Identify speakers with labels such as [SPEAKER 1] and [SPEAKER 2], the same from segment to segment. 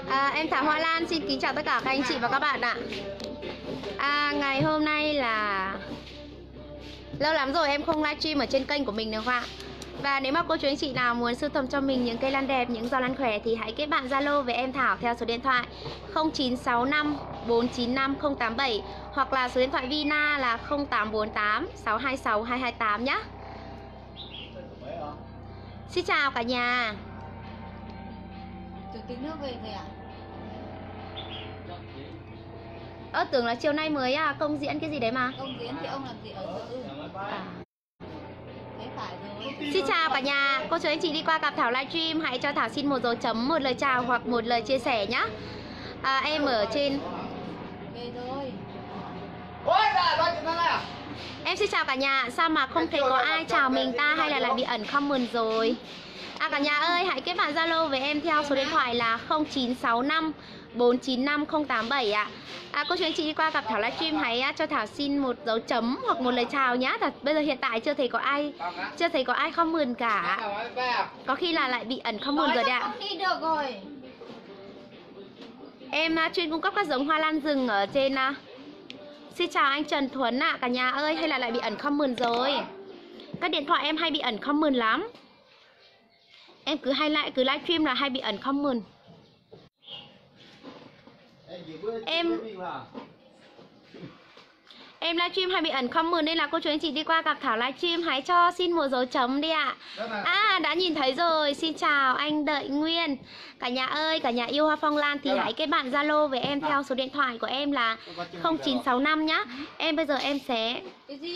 [SPEAKER 1] Em Thảo Hoa Lan xin kính chào tất cả các anh chị và các bạn ạ. Ngày hôm nay là lâu lắm rồi em không livestream ở trên kênh của mình nữa không ạ. Và nếu mà cô chú anh chị nào muốn sưu tầm cho mình những cây lan đẹp, những giò lan khỏe thì hãy kết bạn Zalo với em Thảo theo số điện thoại 0965 495 087 hoặc là số điện thoại Vina là 0848 626 228 nhé. Xin chào cả nhà.
[SPEAKER 2] Chủ tịch nước về rồi à?
[SPEAKER 1] Tưởng là chiều nay mới công diễn cái gì đấy mà.
[SPEAKER 2] Công diễn thì ông làm gì ở dự? Thế phải rồi.
[SPEAKER 1] Xin chào cả nhà, cô chú anh chị đi qua gặp Thảo livestream hãy cho Thảo xin một dấu chấm, một lời chào hoặc một lời chia sẻ nhé. Em ở trên.
[SPEAKER 2] Về rồi.
[SPEAKER 1] Em xin chào cả nhà, sao mà không thấy có ai chào mình ta hay là lại bị ẩn comment rồi? Cả nhà ơi, hãy kết bạn Zalo với em theo số điện thoại là 0965 495 087 ạ. Cô chú anh chị đi qua gặp Thảo livestream hãy cho Thảo xin một dấu chấm hoặc một lời chào nhá. Bây giờ hiện tại chưa thấy có ai comment cả. Có khi là lại bị ẩn comment rồi đấy ạ.
[SPEAKER 2] Không đi được rồi.
[SPEAKER 1] Em chuyên cung cấp các giống hoa lan rừng ở trên. Xin chào anh Trần Thuấn ạ. Cả nhà ơi, hay là lại bị ẩn comment rồi? Các điện thoại em hay bị ẩn comment lắm. Em cứ livestream là hay bị ẩn comment. Em livestream hay bị ẩn comment nên là cô chú anh chị đi qua gặp Thảo livestream hãy cho xin một dấu chấm đi ạ. Đã nhìn thấy rồi. Xin chào anh Đợi Nguyên. Cả nhà ơi, cả nhà yêu hoa phong lan thì hãy kết bạn Zalo với em theo số điện thoại của em là 0965 nhá. Em bây giờ em sẽ
[SPEAKER 2] cái gì?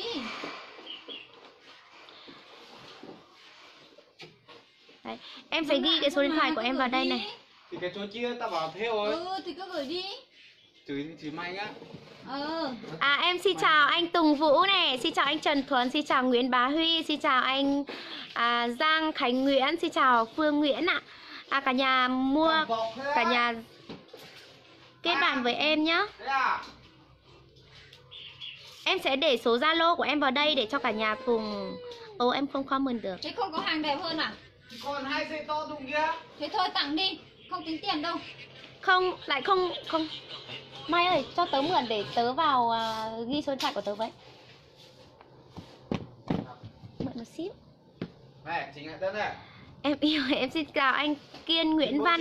[SPEAKER 1] Đấy, em sẽ ghi cái số điện thoại của em vào đây này.
[SPEAKER 3] Thì cái chỗ chia tao bảo thế rồi.
[SPEAKER 2] Thì cứ gửi đi.
[SPEAKER 3] Chỉ may á.
[SPEAKER 1] Em xin chào anh Tùng Vũ này, xin chào anh Trần Thuấn, xin chào Nguyễn Bá Huy, xin chào anh Giang Khánh Nguyễn, xin chào Phương Nguyễn ạ. Cả nhà cả nhà kết bạn với em nhá. Em sẽ để số Zalo của em vào đây để cho cả nhà cùng. Em không comment được.
[SPEAKER 2] Thế không có hàng đẹp hơn à?
[SPEAKER 3] Còn 2 dây to đùng kia.
[SPEAKER 2] Thế thôi tặng đi, không tính tiền đâu.
[SPEAKER 1] Không. Mai ơi, cho tớ mượn để tớ vào ghi số điện thoại của tớ vậy. Mượn một xíu.
[SPEAKER 3] Này, chính là đất này.
[SPEAKER 1] Em yêu, em xin chào anh Kiên Nguyễn Văn.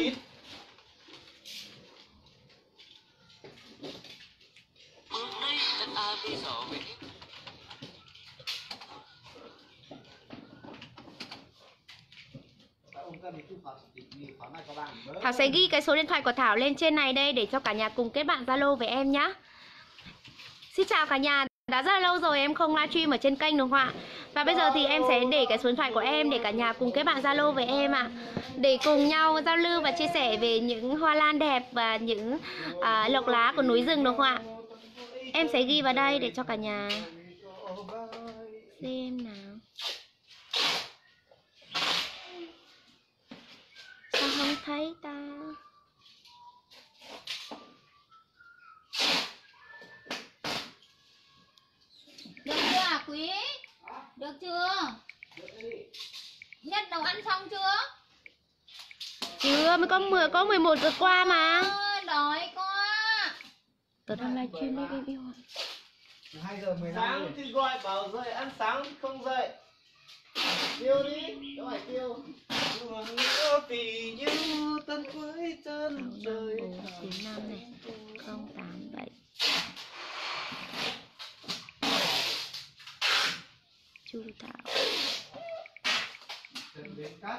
[SPEAKER 1] Thảo sẽ ghi cái số điện thoại của Thảo lên trên này đây để cho cả nhà cùng kết bạn Zalo với em nhá. Xin chào cả nhà, đã rất là lâu rồi em không livestream ở trên kênh đúng không ạ? Và bây giờ thì em sẽ để cái số điện thoại của em để cả nhà cùng kết bạn Zalo với em ạ. Để cùng nhau giao lưu và chia sẻ về những hoa lan đẹp và những lộc lá của núi rừng đúng không ạ? Em sẽ ghi vào đây để cho cả nhà xem nào. Sao không thấy ta?
[SPEAKER 2] Được chưa hả quý? Được chưa? Nhất nấu ăn xong chưa?
[SPEAKER 1] Chưa, mới có 11 giờ qua mà.
[SPEAKER 2] Đói quá.
[SPEAKER 1] Tớ đang livestream đấy baby hoa.
[SPEAKER 3] 2 giờ 15.
[SPEAKER 4] Sáng thì gọi bảo dậy ăn sáng không dậy. Tiêu đi, đâu phải tiêu.
[SPEAKER 3] Vì như tân với chân trời.
[SPEAKER 1] 495 này 087. Chu Thảo.
[SPEAKER 3] Bến Cát.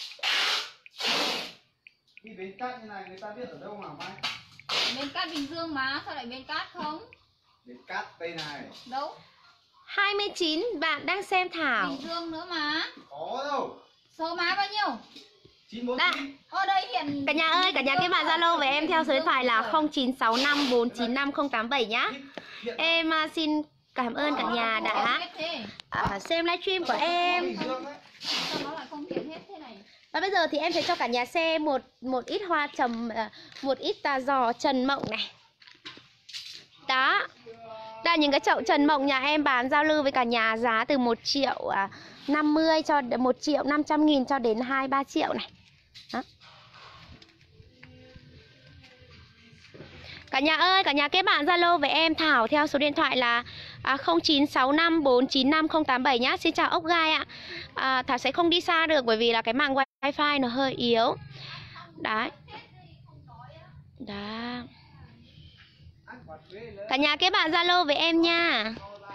[SPEAKER 3] Đi Bến Cát như này người ta biết ở đâu mà Mai?
[SPEAKER 2] Bến Cát Bình Dương mà, sao lại Bến Cát không?
[SPEAKER 3] Bến Cát đây này.
[SPEAKER 2] Đâu?
[SPEAKER 1] 29 bạn đang xem Thảo.
[SPEAKER 2] Bình Dương nữa mà.
[SPEAKER 3] Có đâu.
[SPEAKER 2] Số má bao nhiêu?
[SPEAKER 3] 949.
[SPEAKER 2] Ở đây hiện.
[SPEAKER 1] Cả nhà ơi, cả nhà kết bạn Zalo với em theo số điện thoại là 0965 495 087 nhá. Em xin cảm ơn cả nhà đã xem livestream của em.
[SPEAKER 2] Sao nó lại không hiện hết thế này?
[SPEAKER 1] Và bây giờ thì em sẽ cho cả nhà xem một ít hoa trầm, một ít giò Trần Mộng này. Đó. Đây là những cái chậu Trần Mộng nhà em bán giao lưu với cả nhà giá từ 1.050.000 cho 1.500.000 cho đến 2-3 triệu này. Đó. Cả nhà ơi, cả nhà kết bạn Zalo với em Thảo theo số điện thoại là 0965495087 nhá. Xin chào ốc gai ạ. Thảo sẽ không đi xa được bởi vì là cái mạng wifi nó hơi yếu. Đấy. Đó. Cả nhà kết bạn Zalo với em nha.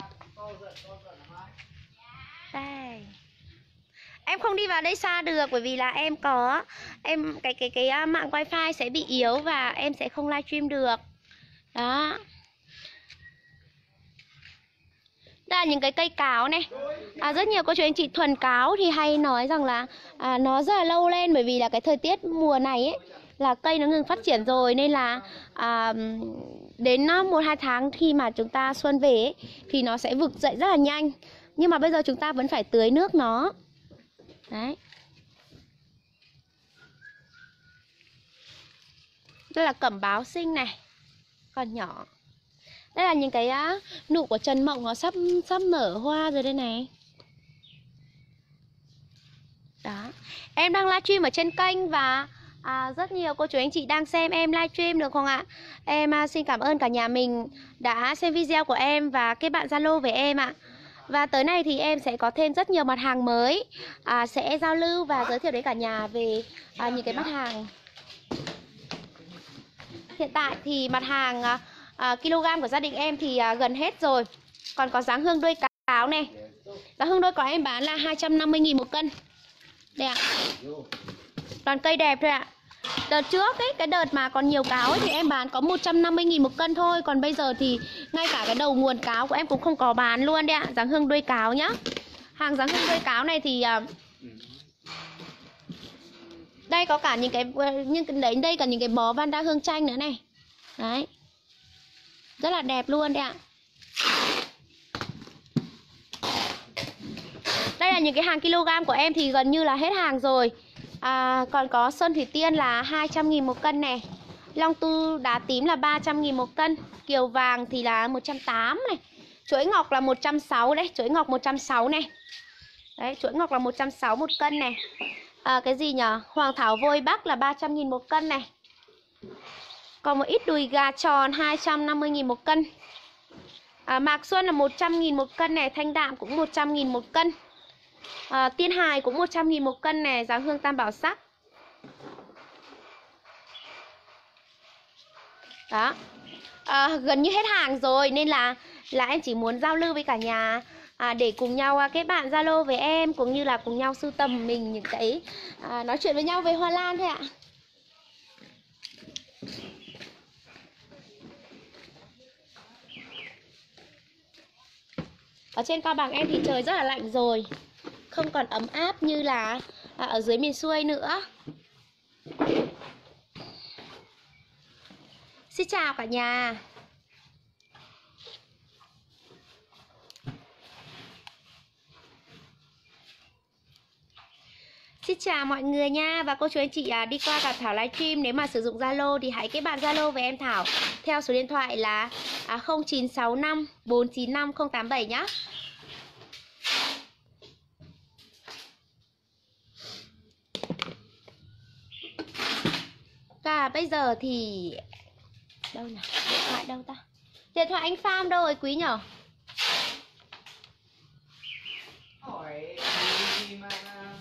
[SPEAKER 1] Đây. Em không đi vào đây xa được bởi vì là em có cái mạng wifi sẽ bị yếu và em sẽ không livestream được. Đó. Đây là những cái cây cáo này. Rất nhiều cô chú anh chị thuần cáo thì hay nói rằng là nó rất là lâu lên bởi vì là cái thời tiết mùa này ấy là cây nó ngừng phát triển rồi, nên là đến 1-2 tháng khi mà chúng ta xuân về ấy, thì nó sẽ vực dậy rất là nhanh. Nhưng mà bây giờ chúng ta vẫn phải tưới nước nó. Đấy. Đây là cẩm báo sinh này, còn nhỏ. Đây là những cái nụ của Trần Mộng nó sắp nở hoa rồi đây này. Đó. Em đang livestream ở trên kênh và rất nhiều cô chú anh chị đang xem em livestream được không ạ? Em xin cảm ơn cả nhà mình đã xem video của em và kết bạn Zalo với em ạ. Và tới này thì em sẽ có thêm rất nhiều mặt hàng mới, sẽ giao lưu và giới thiệu đến cả nhà về những cái mặt hàng. Hiện tại thì mặt hàng kg của gia đình em thì gần hết rồi. Còn có dáng hương đuôi cáo này. Dáng hương đuôi cáo em bán là 250.000 một cân. Đây ạ. Toàn cây đẹp thôi ạ. Đợt trước ấy, cái đợt mà còn nhiều cáo ấy, thì em bán có 150.000 một cân thôi. Còn bây giờ thì ngay cả cái đầu nguồn cáo của em cũng không có bán luôn đấy ạ. Dáng hương đuôi cáo nhá. Hàng dáng hương đuôi cáo này thì đây có cả những cái đây cả những cái bó Vanda hương chanh nữa này. Đấy. Rất là đẹp luôn đấy ạ. Đây là những cái hàng kg của em thì gần như là hết hàng rồi. Còn có sơn thủy tiên là 200.000 một cân này. Long tu đá tím là 300.000 một cân. Kiều vàng thì là 180 này. Chuỗi ngọc là 160 đấy. Chuỗi ngọc 160 này. Đấy, chuỗi ngọc là 160 một cân này. Cái gì nhở? Hoàng thảo vôi bắc là 300.000 một cân này. Còn một ít đùi gà tròn 250.000 một cân. Mạc xuân là 100.000 một cân này. Thanh đạm cũng 100.000 một cân. Tiên hài cũng 100.000 một cân này. Dáng hương tam bảo sắc. Đó. Gần như hết hàng rồi nên là em chỉ muốn giao lưu với cả nhà, để cùng nhau kết bạn Zalo với em, cũng như là cùng nhau sưu tầm mình những cái nói chuyện với nhau về hoa lan thôi ạ. Ở trên Cao Bằng em thì trời rất là lạnh rồi, không còn ấm áp như là ở dưới miền xuôi nữa. Xin chào cả nhà. Xin chào mọi người nha. Và cô chú anh chị đi qua gặp Thảo livestream, nếu mà sử dụng Zalo thì hãy kết bạn Zalo với em Thảo theo số điện thoại là 0965 495 087 nhá. Và bây giờ thì đâu nhỉ? Điện thoại đâu ta? Điện thoại anh Pham đâu rồi Quý nhở?
[SPEAKER 3] Hỏi gì mà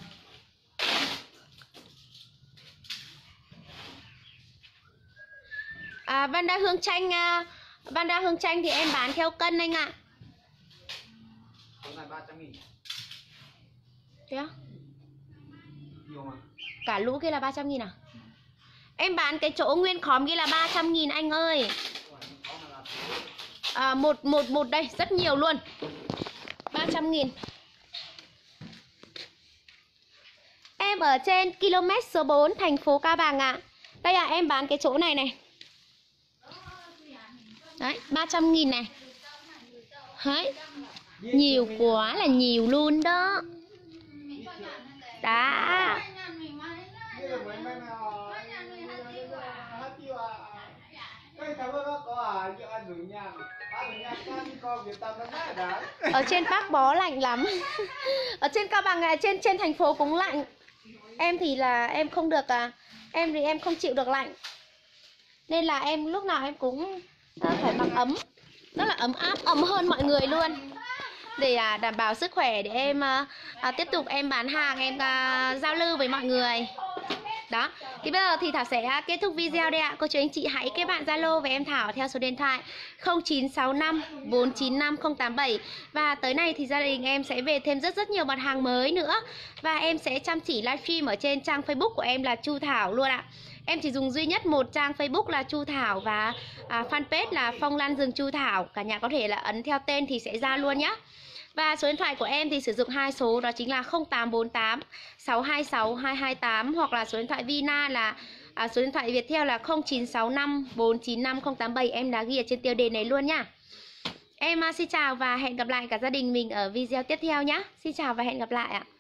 [SPEAKER 1] Vanda hương chanh thì em bán theo cân anh ạ.
[SPEAKER 3] Cái này 300.000.
[SPEAKER 1] Thế á?
[SPEAKER 3] Nhiều mà.
[SPEAKER 1] Cả lũ kia là 300.000 à? Em bán cái chỗ nguyên khóm kia là 300.000 anh ơi. Một đây, rất nhiều luôn. 300.000. Em ở trên km số 4 thành phố Cao Bằng ạ. Đây là em bán cái chỗ này này. Đấy, 300.000 này. Đấy. Nhiều quá là nhiều luôn đó. Đó. Ở trên Bắc bó lạnh lắm. Ở trên Cao Bằng, trên thành phố cũng lạnh. Em thì là em không được, em thì em không chịu được lạnh. nên là em lúc nào em cũng phải mặc ấm, rất là ấm áp, ấm hơn mọi người luôn, để đảm bảo sức khỏe để em tiếp tục em bán hàng, em giao lưu với mọi người. Đó, thì bây giờ thì Thảo sẽ kết thúc video đây ạ. Cô chú anh chị hãy kết bạn Zalo với em Thảo theo số điện thoại 0965 495 087. Và tới này thì gia đình em sẽ về thêm rất nhiều mặt hàng mới nữa. Và em sẽ chăm chỉ livestream ở trên trang Facebook của em là Chu Thảo luôn ạ. Em chỉ dùng duy nhất một trang Facebook là Chu Thảo và fanpage là Phong Lan Rừng Chu Thảo. Cả nhà có thể là ấn theo tên thì sẽ ra luôn nhé. Và số điện thoại của em thì sử dụng 2 số, đó chính là 0848 626 228 hoặc là số điện thoại Vina là số điện thoại Viettel là 0965 495 087. Em đã ghi ở trên tiêu đề này luôn nhá. Em xin chào và hẹn gặp lại cả gia đình mình ở video tiếp theo nhé. Xin chào và hẹn gặp lại ạ.